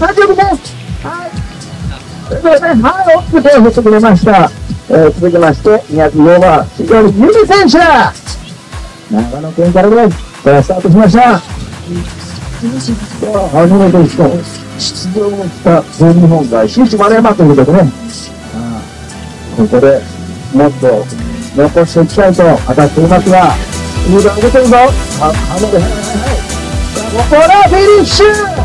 大丈夫です。はい。それではね、はい、大きく手を振ってくれました。続きまして、204番、重森由美選手。長野県からです。スタートしました。初めて出場をした全日本が新地丸山ということでね、ここでもっと残していきたいと語っていますが、いい番出てるぞ。ここでフィニッシュ。